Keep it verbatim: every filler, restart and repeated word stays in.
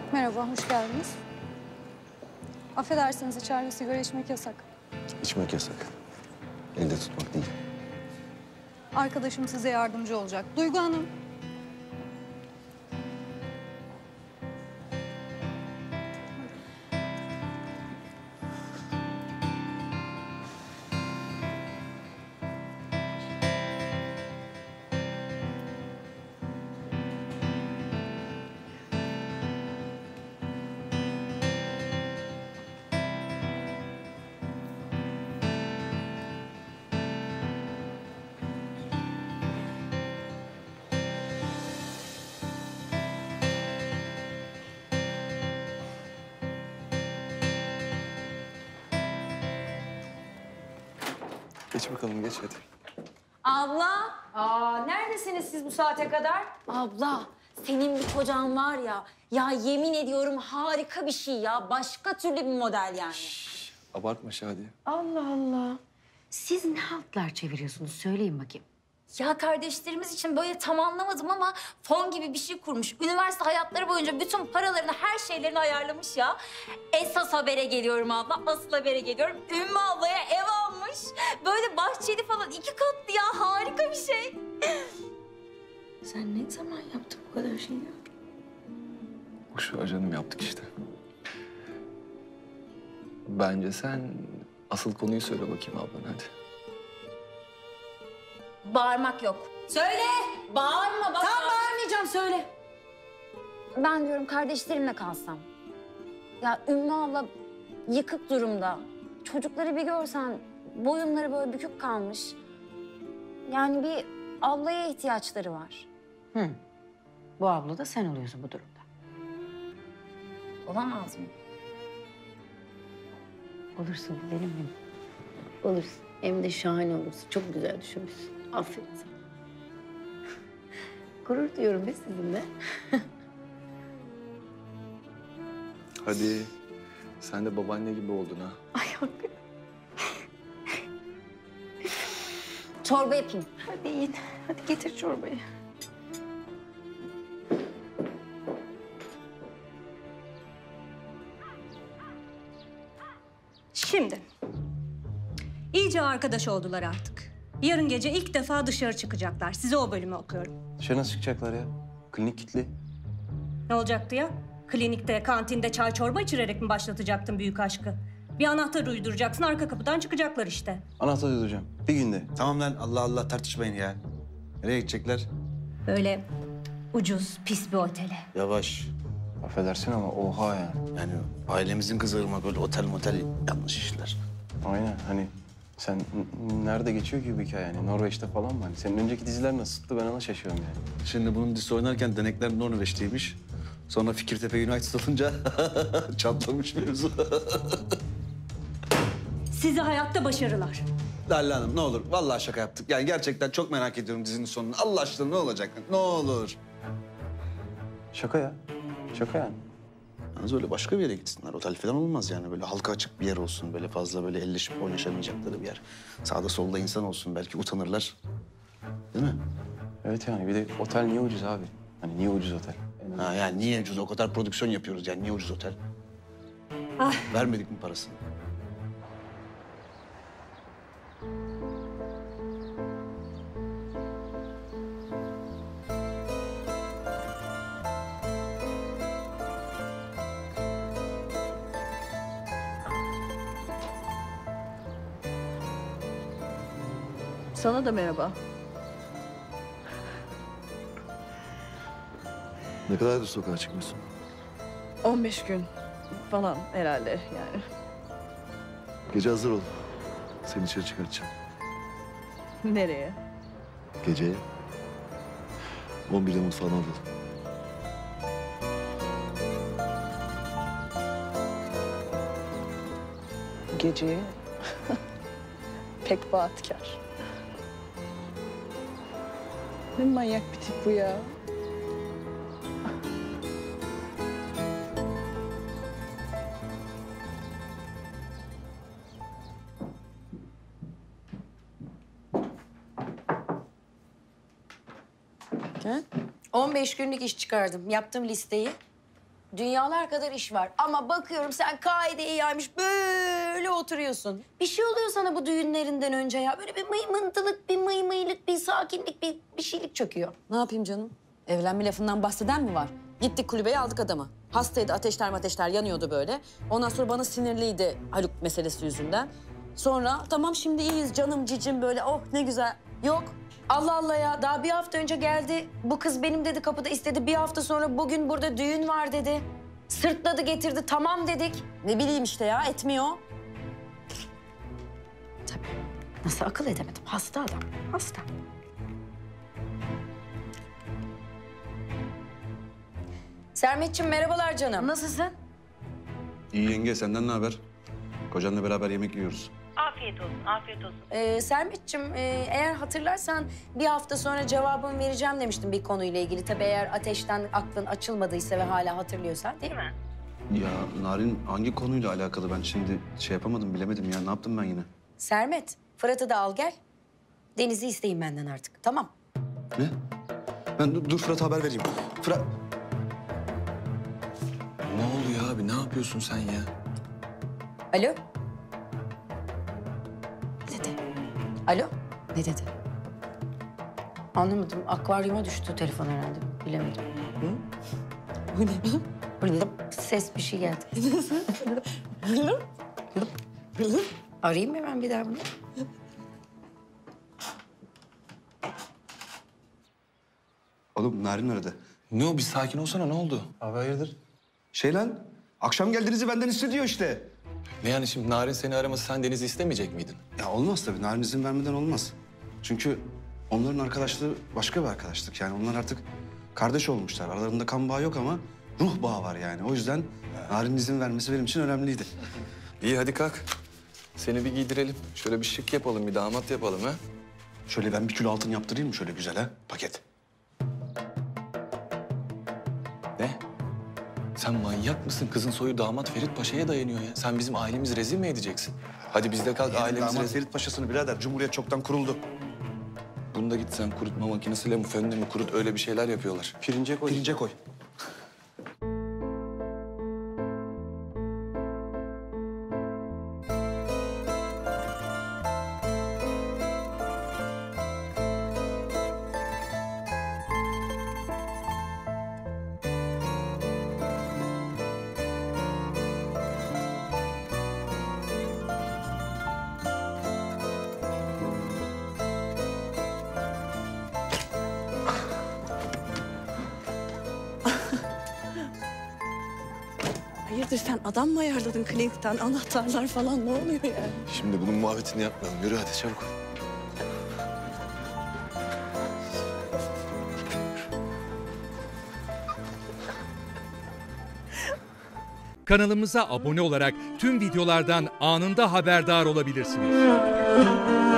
Merhaba, hoş geldiniz. Affedersiniz, içeride sigara içmek yasak. İçmek yasak. Elde tutmak değil. Arkadaşım size yardımcı olacak. Duygu Hanım. Geç bakalım, geç hadi. Abla, aa, neredesiniz siz bu saate kadar? Abla, senin bir kocan var ya, ya yemin ediyorum harika bir şey ya. Başka türlü bir model yani. Şş, abartma Şadiye. Allah Allah. Siz ne haltlar çeviriyorsunuz? Söyleyin bakayım. Ya kardeşlerimiz için böyle tam anlamadım ama fon gibi bir şey kurmuş. Üniversite hayatları boyunca bütün paralarını, her şeylerini ayarlamış ya. Esas habere geliyorum abla, asıl habere geliyorum. Ümmü ablaya ev almış. Böyle bahçeli falan, iki katlı ya, harika bir şey. Sen ne zaman yaptın bu kadar şeyi? Boş ver canım, yaptık işte. Bence sen asıl konuyu söyle bakayım ablan, hadi. Bağırmak yok. Söyle, bağırma bak. Tamam, bağırmayacağım, söyle. Ben diyorum kardeşlerimle kalsam. Ya Ümmü abla yıkık durumda. Çocukları bir görsen boyunları böyle bükük kalmış. Yani bir ablaya ihtiyaçları var. Hı. Bu abla da sen oluyorsun bu durumda. Olamaz mı? Olursun benim benim. Olursun. Hem de şahane olursun. Çok güzel düşünmüşsün. Aferin sana. Gurur duyuyorum be sizinle. Hadi. Sen de babaanne gibi oldun ha. Ay hakikaten. Çorba yapayım. Hadi yiyin. Hadi getir çorbayı. Şimdi, iyice arkadaş oldular artık. Yarın gece ilk defa dışarı çıkacaklar. Size o bölümü okuyorum. Dışarı nasıl çıkacaklar ya? Klinik kilitli. Ne olacaktı ya? Klinikte, kantinde çay çorba içirerek mi başlatacaktın büyük aşkı? Bir anahtar uyduracaksın, arka kapıdan çıkacaklar işte. Anahtar uyduracağım. Bir günde. Tamam lan, Allah Allah, tartışmayın ya. Nereye gidecekler? Böyle ucuz, pis bir otele. Yavaş. Affedersin ama oha yani. Yani ailemizin kızarma böyle otel motel yanlış işler. Aynen, hani sen n- nerede geçiyor ki bu hikaye yani? Norveç'te falan mı? Hani senin önceki diziler nasıldı, ben ona şaşıyorum yani. Şimdi bunun dizisi oynarken denekler Norveç'teymiş. Sonra Fikirtepe United olunca çatlamış mevzu. Size hayatta başarılar. Lalla Hanım ne olur, vallahi şaka yaptık. Yani gerçekten çok merak ediyorum dizinin sonunu. Allah aşkına ne olacak? Ne olur. Şaka ya. Şaka yani. Yalnız öyle başka bir yere gitsinler. Otel falan olmaz yani. Böyle halka açık bir yer olsun. Böyle fazla böyle elleşip oynaşamayacakları bir yer. Sağda solda insan olsun. Belki utanırlar. Değil mi? Evet yani, bir de otel niye ucuz abi? Hani niye ucuz otel? Ha yani niye ucuz? O kadar prodüksiyon yapıyoruz yani. Niye ucuz otel? Ah. Vermedik mi parasını? Sana da merhaba. Ne kadardır sokağa çıkmıyorsun? on beş gün falan herhalde yani. Gece hazır ol. Seni içeri çıkartacağım. Nereye? Geceye. on birde mutfağına alalım. Geceye. Pek vaatkar. Ne manyak bir tip bu ya. Ha? on beş günlük iş çıkardım. Yaptım listeyi. Dünyalar kadar iş var. Ama bakıyorum sen kaideyi yaymış böyle oturuyorsun. Bir şey oluyor sana bu düğünlerinden önce ya. Böyle bir mıymıntılık, bir mıymıylık, bir sakinlik, bir, bir şeylik çöküyor. Ne yapayım canım? Evlenme lafından bahseden mi var? Gittik kulübeye aldık adamı. Hastaydı, ateşler ateşler yanıyordu böyle. Ondan sonra bana sinirliydi Haluk meselesi yüzünden. Sonra tamam şimdi iyiyiz canım cicim böyle oh ne güzel. Yok. Allah Allah ya, daha bir hafta önce geldi. Bu kız benim dedi, kapıda istedi. Bir hafta sonra bugün burada düğün var dedi. Sırtladı getirdi, tamam dedik. Ne bileyim işte ya etmiyor. Tabii. Nasıl akıl edemedim? Hasta adam, hasta. Sermetciğim merhabalar canım. Nasılsın? İyi yenge, senden ne haber? Kocanla beraber yemek yiyoruz. Afiyet olsun, afiyet olsun. Ee, Sermetciğim e, eğer hatırlarsan bir hafta sonra cevabımı vereceğim demiştim bir konuyla ilgili. Tabii eğer ateşten aklın açılmadıysa ve hala hatırlıyorsan değil mi? Ya Narin hangi konuyla alakalı ben şimdi şey yapamadım, bilemedim ya. Ne yaptım ben yine? Sermet, Fırat'ı da al gel. Deniz'i isteyin benden artık, tamam. Ne? Ben dur, dur Fırat'a haber vereyim. Fırat... Ne oluyor abi? Ne yapıyorsun sen ya? Alo? Ne dedi? Alo? Ne dedi? Anlamadım. Akvaryuma düştü telefon herhalde. Bilemedim. Hı? Bu ne? Burada ses bir şey geldi. Arayayım mı ben bir daha bunu? Oğlum Narin aradı. Ne o? Bir sakin olsana. Ne oldu? Abi hayırdır? Şey lan, akşam geldiğinizi benden istediyor işte. Ne yani şimdi Narin seni araması, sen Deniz'i istemeyecek miydin? Ya olmaz tabii. Narin izin vermeden olmaz. Çünkü onların arkadaşlığı başka bir arkadaşlık. Yani onlar artık kardeş olmuşlar. Aralarında kan bağı yok ama ruh bağı var yani. O yüzden Narin'in izin vermesi benim için önemliydi. İyi hadi kalk. Seni bir giydirelim. Şöyle bir şık yapalım, bir damat yapalım ha. Şöyle ben bir kilo altın yaptırayım mı şöyle güzel ha? Paket. Ne? Sen manyak mısın? Kızın soyu damat Ferit Paşa'ya dayanıyor ya. Sen bizim ailemizi rezil mi edeceksin? Hadi biz de kalk Yani ailemizi damat rezil... Ferit Paşa'sını birader. Cumhuriyet çoktan kuruldu. Bunu da git sen kurutma makinesiyle mi, fönle mi kurut, öyle bir şeyler yapıyorlar. Pirince koy. Pirince koy. Hayırdır sen adam mı ayarladın klinikten? Anahtarlar falan ne oluyor yani? Şimdi bunun muhabbetini yapmayalım. Yürü hadi çabuk. Kanalımıza abone olarak tüm videolardan anında haberdar olabilirsiniz.